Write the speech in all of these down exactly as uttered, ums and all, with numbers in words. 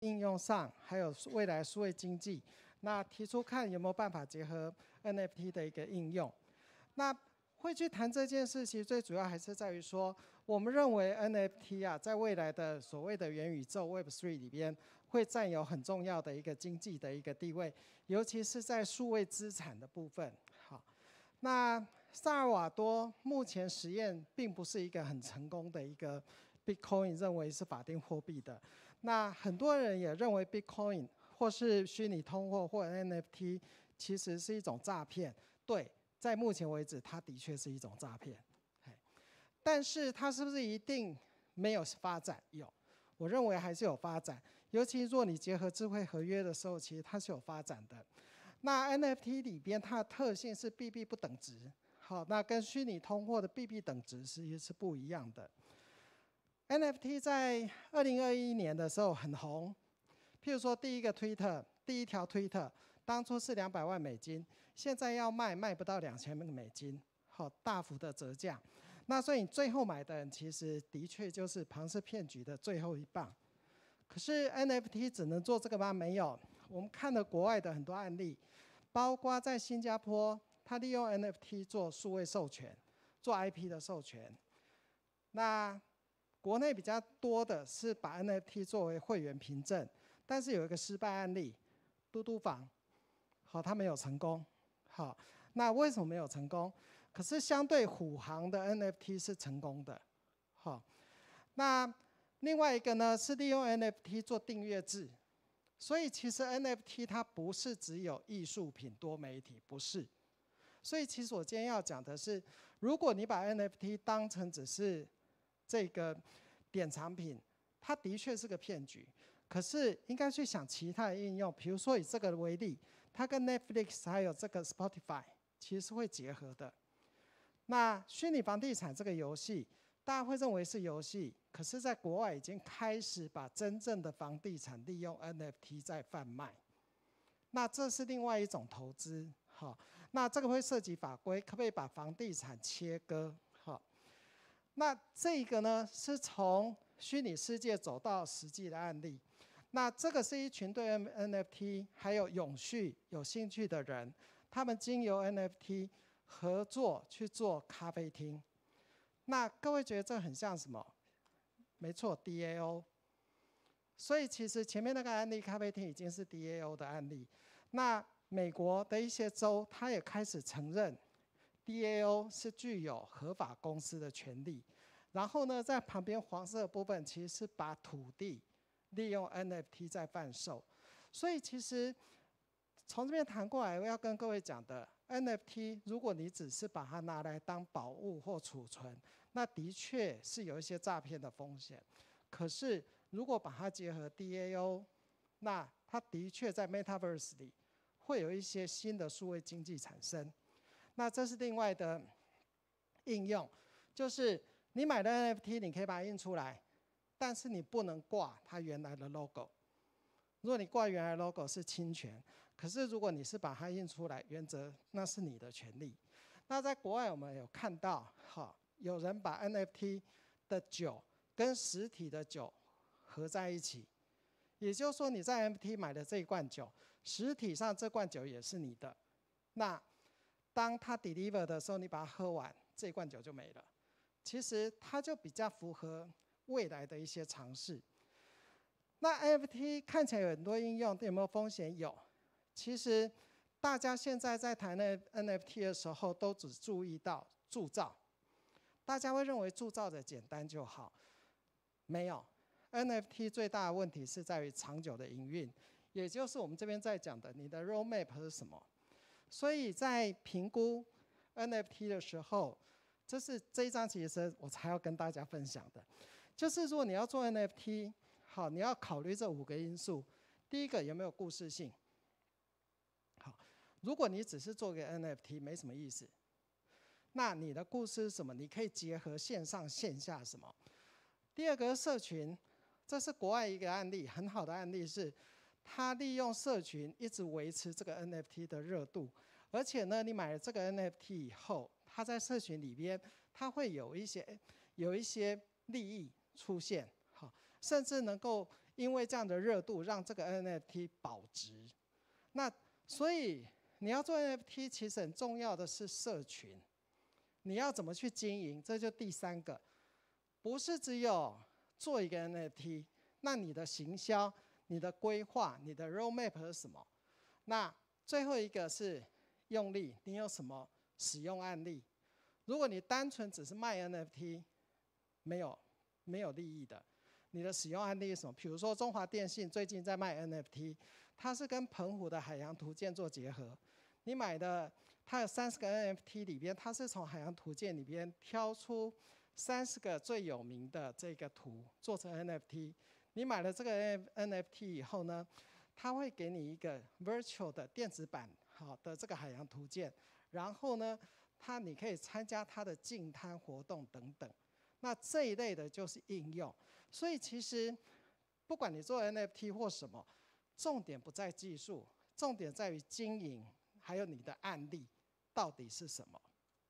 应用上，还有未来数位经济，那提出看有没有办法结合 N F T 的一个应用。那会去谈这件事，其实最主要还是在于说，我们认为 N F T 啊，在未来的所谓的元宇宙 Web 三 里边，会占有很重要的一个经济的一个地位，尤其是在数位资产的部分。好，那萨尔瓦多目前实验并不是一个很成功的一个 Bitcoin 认为是法定货币的。那很多人也认为 Bitcoin 或是虚拟通货或 N F T 其实是一种诈骗。对。在目前为止，它的确是一种诈骗，但是它是不是一定没有发展？有，我认为还是有发展。尤其若你结合智慧合约的时候，其实它是有发展的。那 N F T 里边它的特性是币币不等值，好，那跟虚拟通货的币币等值其实是不一样的。N F T 在二零二一年的时候很红，譬如说第一个 Twitter， 第一条 Twitter。当初是两百万美金，现在要卖卖不到两千美金，好，大幅的折价。那所以你最后买的人，其实的确就是庞氏骗局的最后一棒。可是 N F T 只能做这个吗？没有，我们看了国外的很多案例，包括在新加坡，他利用 N F T 做数位授权，做 I P 的授权。那国内比较多的是把 N F T 作为会员凭证，但是有一个失败案例，嘟嘟房。好，它没有成功。好，那为什么没有成功？可是相对虎航的 N F T 是成功的。好，那另外一个呢是利用 N F T 做订阅制，所以其实 N F T 它不是只有艺术品多媒体，不是。所以其实我今天要讲的是，如果你把 N F T 当成只是这个典藏品，它的确是个骗局。可是应该去想其他的应用，比如说以这个为例，它跟 Netflix 还有这个 Spotify 其实是会结合的。那虚拟房地产这个游戏，大家会认为是游戏，可是在国外已经开始把真正的房地产利用 N F T 在贩卖。那这是另外一种投资，好，那这个会涉及法规，可不可以把房地产切割？好，那这个呢是从虚拟世界走到实际的案例。那这个是一群对 N F T 还有永续有兴趣的人，他们经由 N F T 合作去做咖啡厅。那各位觉得这很像什么？没错 ，D A O。所以其实前面那个案例咖啡厅已经是 D A O 的案例。那美国的一些州，他也开始承认 D A O 是具有合法公司的权利。然后呢，在旁边黄色的部分其实是把土地利用 N F T 在贩售。所以其实从这边谈过来，我要跟各位讲的 N F T， 如果你只是把它拿来当宝物或储存，那的确是有一些诈骗的风险。可是如果把它结合 D A O， 那它的确在 Metaverse 里会有一些新的数位经济产生。那这是另外的应用，就是你买的 N F T， 你可以把它印出来，但是你不能挂它原来的 logo。如果你挂原来 logo 是侵权，可是如果你是把它印出来，原则那是你的权利。那在国外我们有看到，好，有人把 N F T 的酒跟实体的酒合在一起，也就是说你在 N F T 买的这一罐酒，实体上这罐酒也是你的。那当它 deliver 的时候，你把它喝完，这一罐酒就没了。其实它就比较符合未来的一些尝试。那 N F T 看起来有很多应用，有没有风险？有。其实大家现在在谈 N F T 的时候，都只注意到铸造，大家会认为铸造的简单就好，没有。N F T 最大的问题是在于长久的营运，也就是我们这边在讲的，你的 roadmap 是什么？所以在评估 N F T 的时候，这是这一章其实我才要跟大家分享的，就是如果你要做 N F T， 好，你要考虑这五个因素。第一个，有没有故事性？好，如果你只是做个 N F T 没什么意思，那你的故事是什么？你可以结合线上线下什么？第二个是社群，这是国外一个案例，很好的案例是，他利用社群一直维持这个 N F T 的热度，而且呢，你买了这个 N F T 以后，它在社群里边，它会有一些有一些利益出现，好，甚至能够因为这样的热度让这个 N F T 保值。那所以你要做 N F T， 其实很重要的是社群，你要怎么去经营，这就第三个，不是只有做一个 N F T， 那你的行销、你的规划、你的 roadmap 是什么？那最后一个是用力，你有什么使用案例？如果你单纯只是卖 N F T， 没有没有利益的。你的使用案例是什么？比如说中华电信最近在卖 N F T， 它是跟澎湖的海洋图鉴做结合。你买的，它有三十个 N F T 里边，它是从海洋图鉴里边挑出三十个最有名的这个图做成 N F T。你买了这个 N F T 以后呢，它会给你一个 virtual 的电子版好的这个海洋图鉴，然后呢，它你可以参加它的净滩活动等等。那这一类的就是应用。所以其实不管你做 N F T 或什么，重点不在技术，重点在于经营，还有你的案例到底是什么。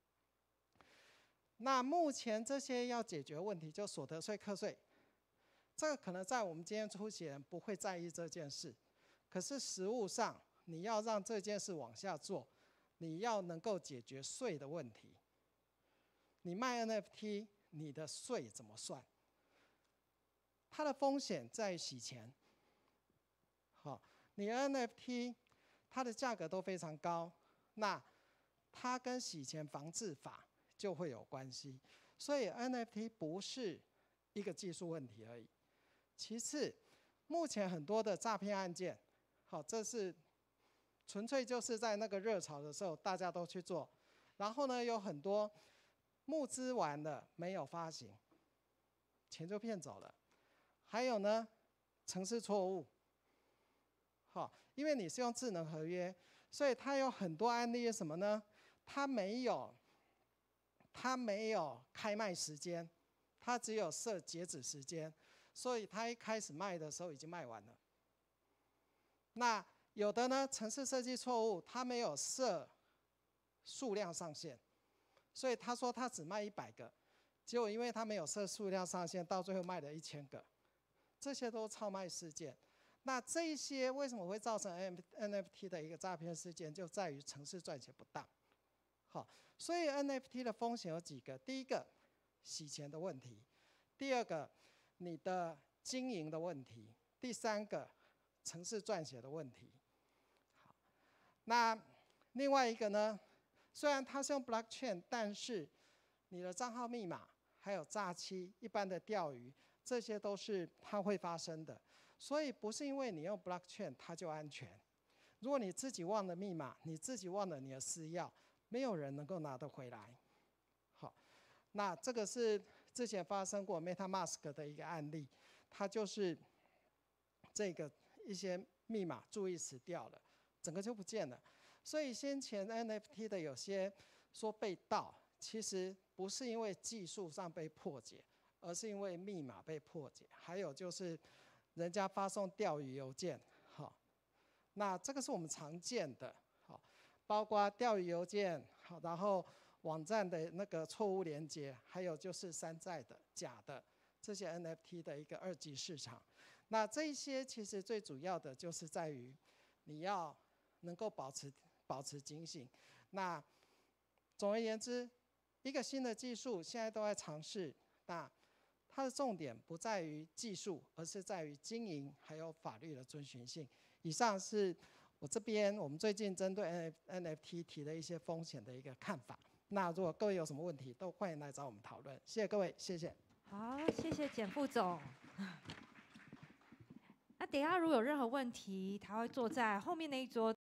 那目前这些要解决问题，就所得税、课税，这个可能在我们今天出席人不会在意这件事，可是实务上你要让这件事往下做，你要能够解决税的问题。你卖 N F T， 你的税怎么算？它的风险在于洗钱。好，你 N F T 它的价格都非常高，那它跟洗钱防治法就会有关系。所以 N F T 不是一个技术问题而已。其次，目前很多的诈骗案件，好，这是纯粹就是在那个热潮的时候大家都去做，然后呢有很多募资完了没有发行，钱就骗走了。还有呢，程式错误，好，因为你是用智能合约，所以它有很多案例是什么呢？它没有，它没有开卖时间，它只有设截止时间，所以它一开始卖的时候已经卖完了。那有的呢，程式设计错误，它没有设数量上限，所以他说他只卖一百个，结果因为他没有设数量上限，到最后卖了一千个。这些都是超卖事件。那这一些为什么会造成 N F T 的一个诈骗事件，就在于程式撰写不当。好，所以 N F T 的风险有几个：第一个，洗钱的问题；第二个，你的经营的问题；第三个，程式撰写的问题。好，那另外一个呢，虽然它是用 blockchain， 但是你的账号密码还有诈欺、一般的钓鱼。这些都是它会发生的，所以不是因为你用 blockchain 它就安全。如果你自己忘了密码，你自己忘了你的私钥，没有人能够拿得回来。好，那这个是之前发生过 MetaMask 的一个案例，它就是这个一些密码注意词掉了，整个就不见了。所以先前 N F T 的有些说被盗，其实不是因为技术上被破解，而是因为密码被破解，还有就是人家发送钓鱼邮件，好，那这个是我们常见的，好，包括钓鱼邮件，好，然后网站的那个错误连接，还有就是山寨的、假的这些 N F T 的一个二级市场。那这一些其实最主要的就是在于你要能够保持保持警醒。那总而言之，一个新的技术现在都在尝试，那它的重点不在于技术，而是在于经营还有法律的遵循性。以上是我这边我们最近针对 N F T 提的一些风险的一个看法。那如果各位有什么问题，都欢迎来找我们讨论。谢谢各位，谢谢。 好，谢谢简副总。那等一下如果有任何问题，他会坐在后面那一桌。